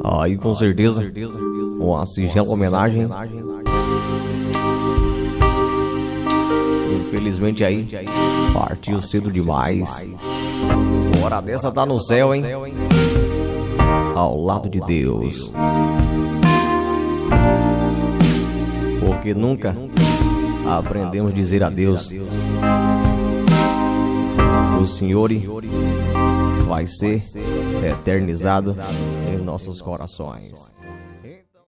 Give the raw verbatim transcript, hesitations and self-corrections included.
Aí com certeza, uma singela homenagem. Infelizmente aí, partiu cedo demais. Hora dessa tá no céu, hein? Ao lado de Deus. Porque nunca aprendemos a dizer adeus. O Senhor vai ser eternizado em nossos corações.